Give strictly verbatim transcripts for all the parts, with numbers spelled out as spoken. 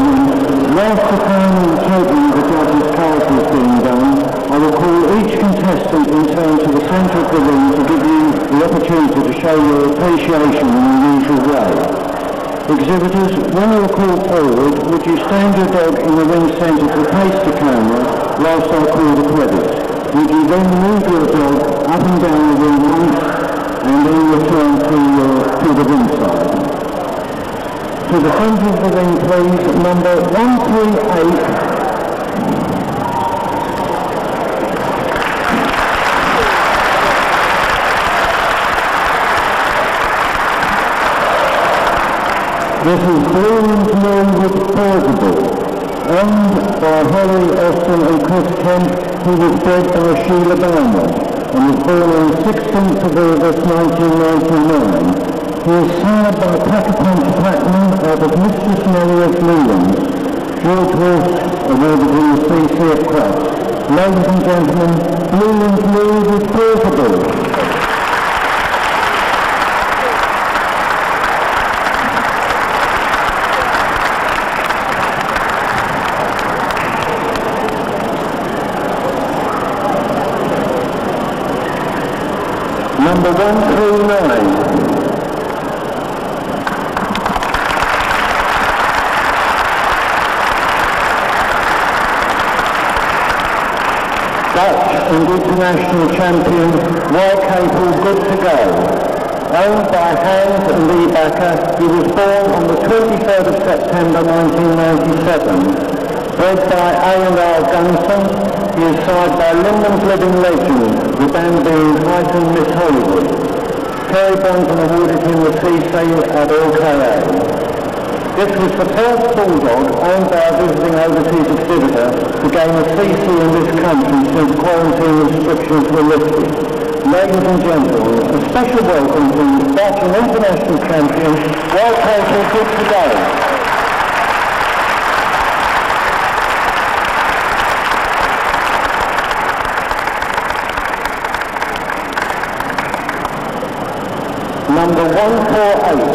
gentlemen, whilst the crowning and taking of the judges' cards is being done, I will call each contestant in turn to the centre of the ring to give you the opportunity to show your appreciation in the usual way. Exhibitors, when you are called forward, would you stand your dog in the ring centre to face the camera whilst I call the credits? Would you then move your dog up and down the ring once and then return to, your, to the ring side? To the centre of the ring, please, number one three eight. This is Brilliant Millwood Portable, owned by Holly Austin and Chris Kemp, who was bred by Sheila Bowman and was born on sixteenth of August nineteen ninety-nine. He is sired by Packer-Punch Platinum out of Mistress Mary of Leland. George Wolfe awarded him the C C at Crufts. Ladies and gentlemen, Brilliant Millwood Portable. Number one three nine. Dutch and international champion, White Capel Good to Go. Owned by Hans Lee Backer, he was born on the twenty-third of September nineteen ninety-seven. Bred by A and R Gunson, he is sired by Lindman's Living Legend, the band being Titan Miss Hollywood. Terry Bonton awarded him the C C at L K A. This was the first bulldog owned by a visiting overseas exhibitor to gain a C C in this country since quarantine restrictions were lifted. Ladies and gentlemen, a special welcome to Dutch and international champion, White Capel Good to Go. Number one four eight.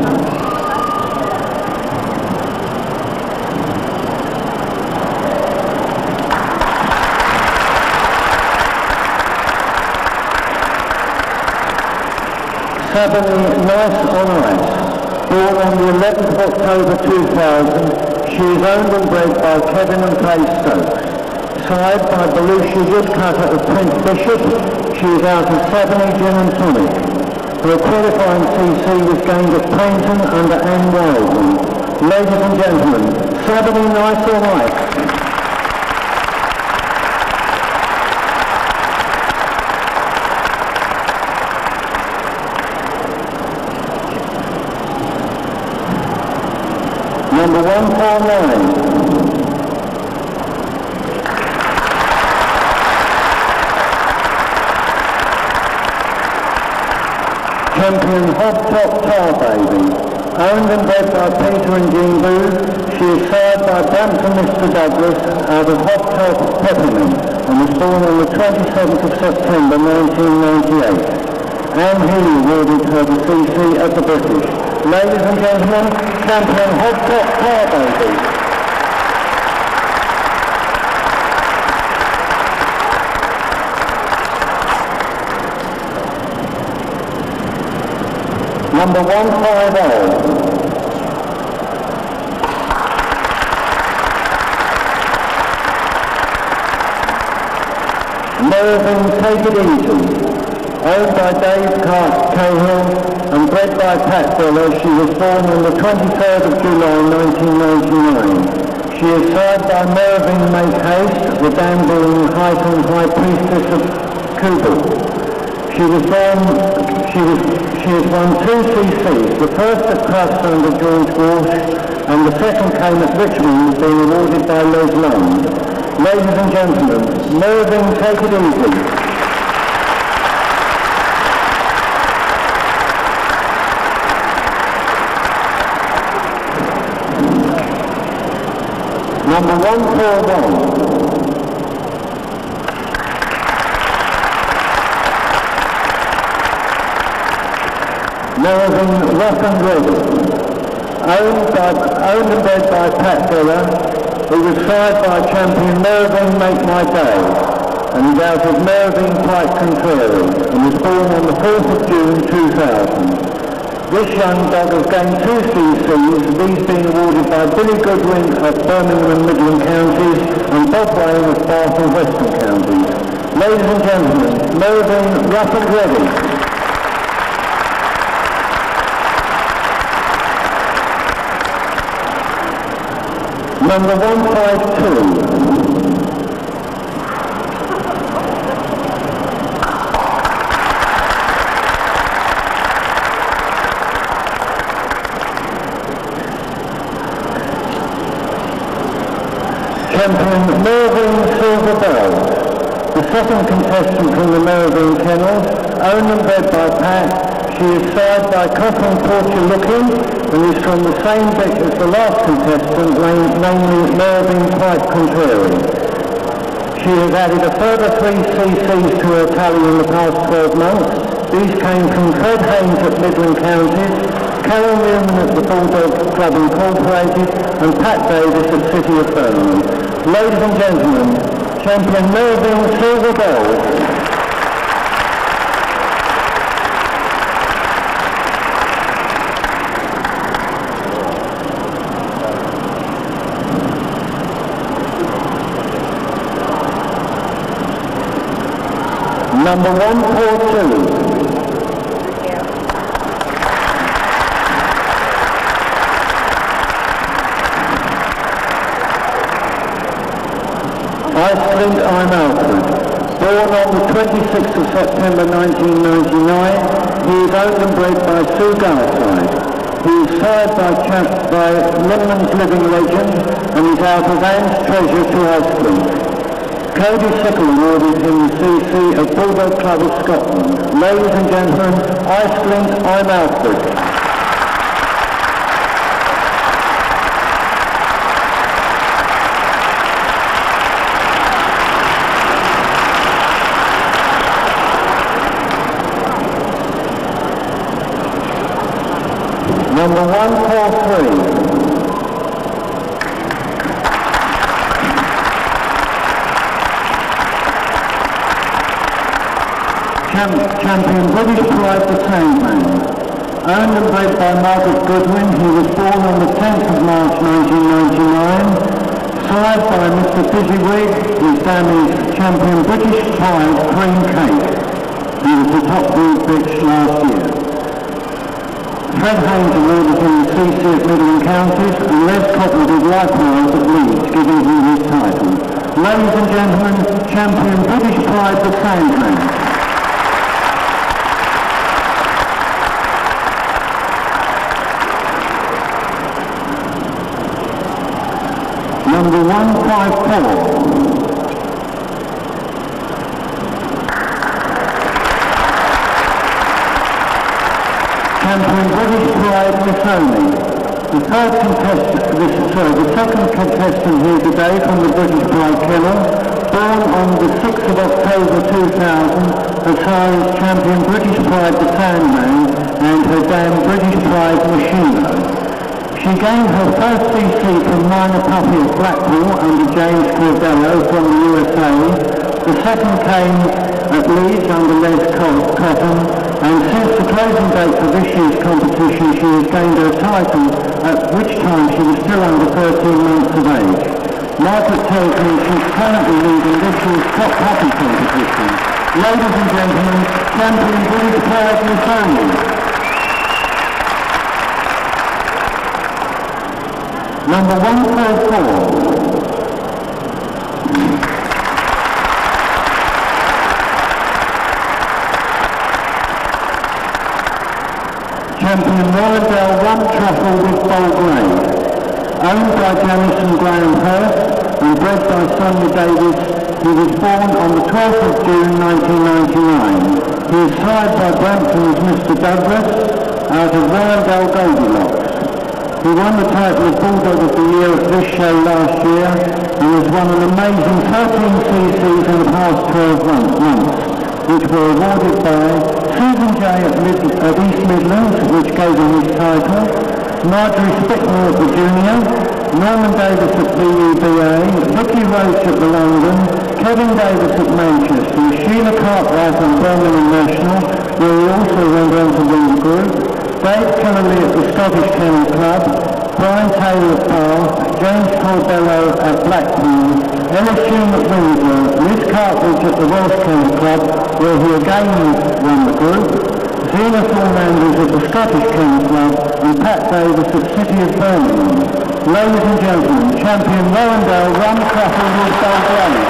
Sabine Nice on Ice. Born on the eleventh of October two thousand, she is owned and bred by Kevin and Kay Stokes. Sired by Belushi Woodcutter of Prince Bishop, she is out of Sabine Gin and Tonic. Her qualifying C C was gained at Paynton under Anne Wildman. Ladies and gentlemen, Sabine Nice on Ice. Number one four nine. Champion Hot Top Tar Baby. Owned and bred by Peter and Jean Booth, she is sired by Brampton Mister Douglas out of Hot Top Peppermint and was born on the twenty-seventh of September nineteen ninety-eight. Anne Healy awarded her the C C at the British. Ladies and gentlemen, champion Hot Top Tar Baby. Number one five zero. Mervyn Take It Easy. Owned by Dave Cahill and bred by Pat Fuller, she was born on the twenty-third of July nineteen ninety-nine. She is sired by Mervyn Make Haste, the Danbury Highton High Priestess of Kubel. She was born, she was, she has won two C Cs, the first at Crufts under George Walsh and the second came at Richmond, being awarded by Les Lund. Ladies and gentlemen, Mervyn Take It Easy. Number one four one. Mervyn Rough and Ready. Owned, by, owned and bred by Pat Della, he was sired by champion Mervyn Make My Day, and he's out of Mervyn Quite Contrary, and was born on the fourth of June two thousand. This young dog has gained two C Cs, these being awarded by Billy Goodwin of Birmingham and Midland Counties and Bob Wayne of Bath and Western Counties. Ladies and gentlemen, Mervyn Rough and Ready. Number one five two. Champion Mervyn Silver Bells, the second contestant from the Mervyn Kennels, owned and bred by Pat. She is sired by Coffin Porter Looking and is from the same bit as the last contestant, namely Mervyn Quite Contrary. She has added a further three C Cs to her tally in the past twelve months. These came from Fred Haynes at Midland Counties, Carol Newman at the Bulldog Club Incorporated, and Pat Davis at City of Birmingham. Ladies and gentlemen, champion Mervyn Silver Bells. Number one four two. Iceland, I'm Alfred. Born on the twenty-sixth of September nineteen ninety-nine, he is owned and bred by Sue Garside. He is sired by, by Linman's Living Legend and is out of Anne's Treasure to Iceland. Cody Sickle awarded him the C C of Bulldog Club of Scotland. Ladies and gentlemen, Iceland, I'm Alfred. Number one four three. Champ champion British Pride the Sandman. Owned and bred by Margaret Goodwin, he was born on the tenth of March nineteen ninety-nine. Sired by Mister Fizzy-Wig, his dam is champion British Pride Cream Cake. He was the top breed bitch last year. Fred Haynes awarded him the C C at Midland Counties, and Les Cotton did likewise at Leeds, giving him his title. Ladies and gentlemen, champion British Pride the Sandman. Number one five four. Champion British Pride Missoni. The third contestant, this, sorry, the second contestant here today from the British Pride Kennel, born on the sixth of October two thousand, as high as champion British Pride the Sandman and her dam British Pride Machino. She gained her first C C from Minor Puppy of Blackpool under James Cordello from the U S A. The second came at Leeds under Les Cotton, and since the closing date for this year's competition she has gained her title, at which time she was still under thirteen months of age. Margaret tells me she's currently leading this year's top puppy competition. Ladies and gentlemen, champion British Pride Missoni. Number one four four. Champion Warrendale Rum Truffle with Bowl Grade. Owned by Jamison Graham Hurst and bred by Sonia Davis, he was born on the twelfth of June nineteen ninety-nine. He is sired by Brampton's Mister Douglas out of Warrendale Goldilocks. He won the title of Bulldog of the Year at this show last year and has won an amazing thirteen C Cs in the past twelve months, which were awarded by Susan J at, Mid at East Midlands, which gave him his title, Marjorie Spickmore at the Junior, Norman Davis at B U B A, Vicky Roach at the London, Kevin Davis at Manchester, Sheila Cartwright at Birmingham National, where he also went on to win the group, Dave Kellerly at the Scottish Kennel Club, Brian Taylor at Bath, James Corbello at Blackpool, Ellis Hume at Windsor, Liz Cartridge at the Welsh Kennel Club, where he again won the group, Zena Thornanders at the Scottish Kennel Club, and Pat Davis at City of Birmingham. Ladies and gentlemen, champion Warrendale Rum Crackle with Belgrade.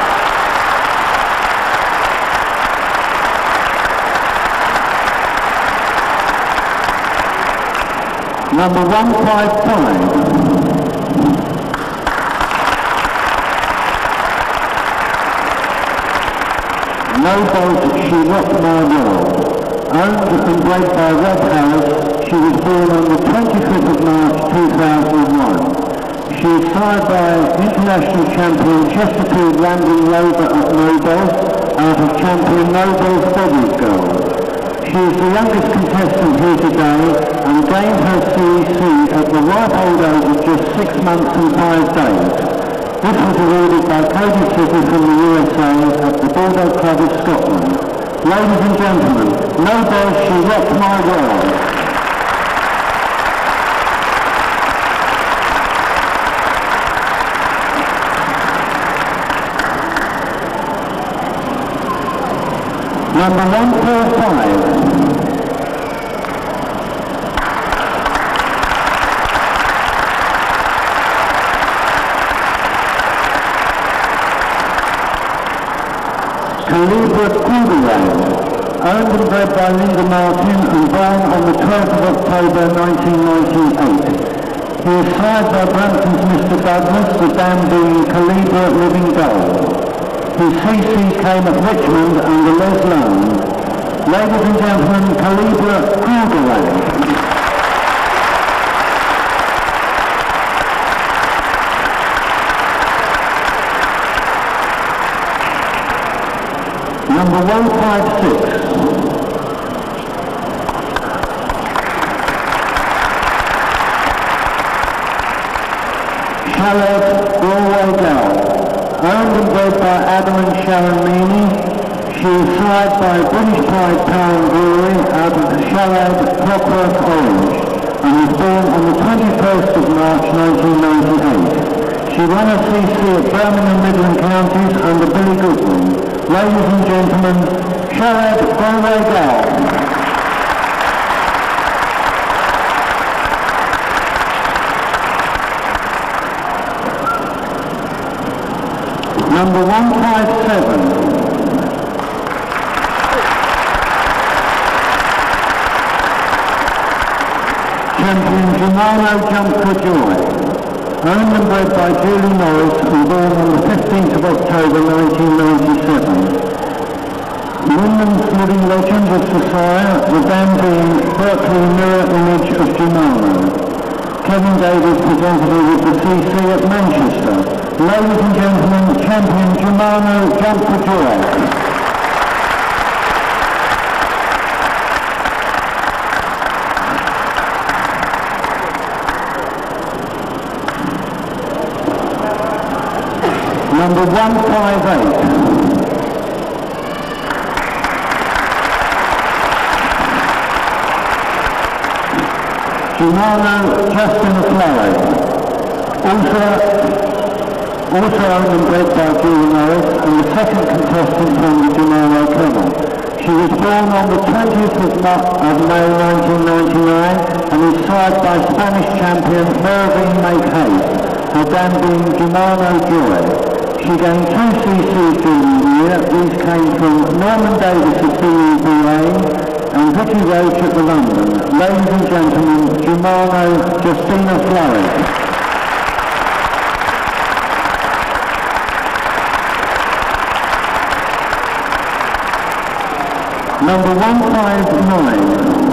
Number one five five. No Boat, She Rocked My World. Owned and bred by Rob Harris, she was born on the twenty-fifth of March two thousand one. She is sired by international champion Chesterfield Landing Rover at Nobel out of champion Nobel's Bobby's Girl. She is the youngest contestant here today and gained her C E C at the ripe old age of just six months and five days. This was awarded by Cody City from the U S A at the Bordeaux Club of Scotland. Ladies and gentlemen, Nobel, She Rocked My World. Number one four five. Calibra Cougarang, owned and bred by Linda Martin and born on the twelfth of October nineteen ninety-eight. He is sired by Brampton's Mister Douglas, the dam being Calibra Living Gold. His C C came at Richmond under Les Lone. Ladies and gentlemen, Calibra Cougarang. Number one five six. Shalab Galway Gal, owned and bred by Adam and Sharon Meany. She is sired by British Pride Power and Glory out of the Shalab Clockwork Orange and was born on the twenty-first of March nineteen ninety-eight. She won a C C at Birmingham Midland Counties under Billy Goodwin. Ladies and gentlemen, Shalab Galway Gal. Number one five seven. Champion Jumano Jump for Joy. Owned and bred by Julie Norris and born on the fifteenth of October nineteen ninety-seven. Women's living legend of Society, the dam being Berkeley mirror image of Jumano. Kevin Davis presented her with the C C at Manchester. Ladies and gentlemen, champion Jumano Jump for Joy. Number one five eight. Jumano Justin Flowey. Also, also owned and bred by Julie Norris and the second contestant from the Jumano kennel. She was born on the twentieth of May nineteen ninety-nine and is sired by Spanish champion Mervyn Makehaste, her dam being Jumano Joy. She gained two C Cs during the year. These came from Norman Davis at B U B A and Vicky Roach at the London. Ladies and gentlemen, Jumano Justina Flowey. Number one five nine.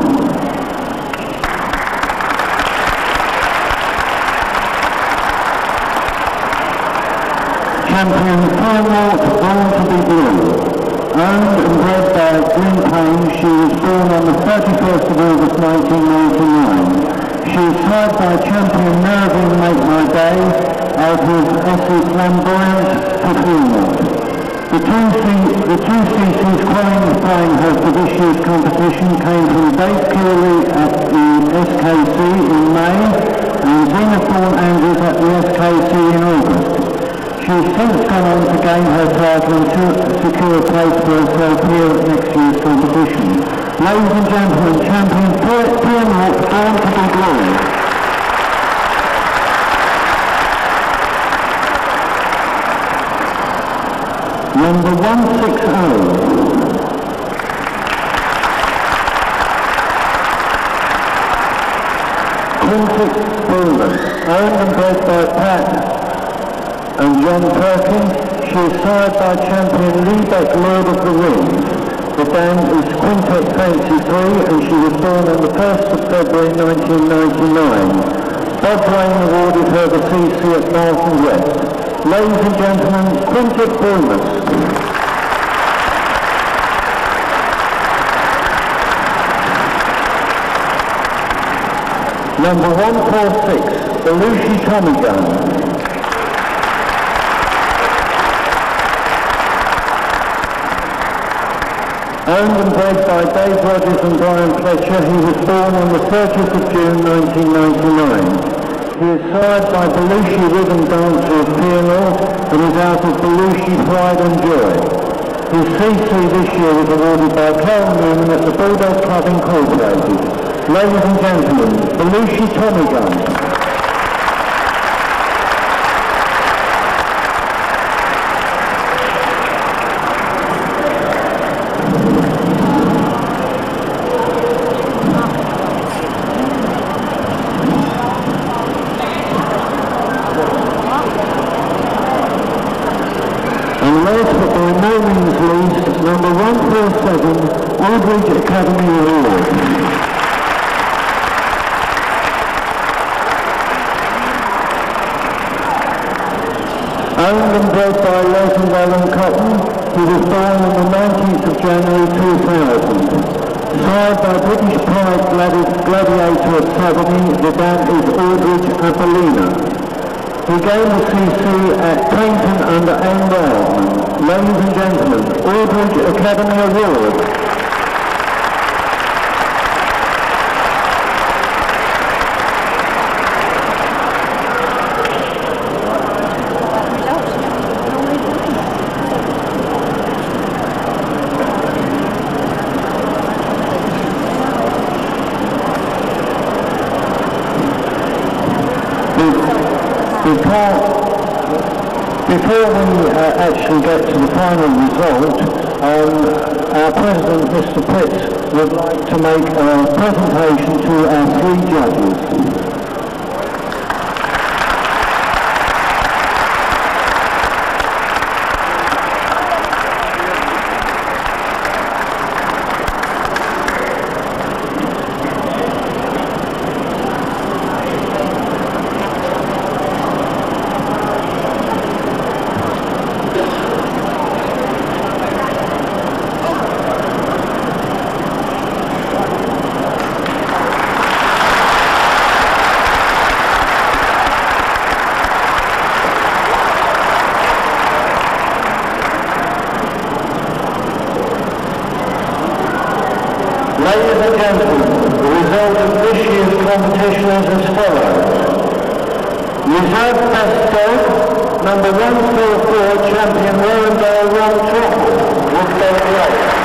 Champion Furmont, Born to be Blue. Owned and bred by Green Plains, she was born on the thirty-first of August nineteen ninety-nine. She is side by champion Mervyn Make My Day out of Essex Flamboyant Performance. The two, C- the two species qualifying her for this year's competition came from Dave Keeley at the S K C in May and Zena Thorne Andrews at the S K C in August. She has since gone on to gain her title and to secure a place for herself here at next year's competition. Ladies and gentlemen, champion Pia North, Born to be Glorious. Number one sixty. Quintic Bullman, owned and bred by Pat and John Perkins. She is sired by champion Liebeck Lord of the Rings. The dam is Quintet Fancy three and she was born on the first of February nineteen ninety-nine. Bob Rain awarded her the C C at Martin West. Ladies and gentlemen, Quintet Bullman. Number one forty-six, Belushi Tommy Gun. Owned and bred by Dave Rogers and Brian Fletcher, he was born on the thirtieth of June nineteen ninety-nine. He is sired by Belushi Rhythm Dancer of Peernor and is out of Belushi Pride and Joy. His C C this year was awarded by Carol Newman at the Bulldog Club Incorporated. Ladies and gentlemen, Belushi Tommy Gun. And last but by no means least, number one forty-seven, Aldridge Academy Award. Owned and bred by Les and Alan Cotton, he was born on the nineteenth of January two thousand. Sired by British Pride gladi- Gladiator of Savigny, the dam is Aldridge Appolina. He gained the C C at Paynton under Anne Wildman. Ladies and gentlemen, Aldridge Academy Award. Before, before we uh, actually get to the final result, um, our President, Mister Pitts, would like to make a presentation to our three judges. Ladies and gentlemen, the result of this year's competition is as follows. Reserve Best Dog, number one forty-four, champion Warrendale Ron Truffle, Woodgate Road.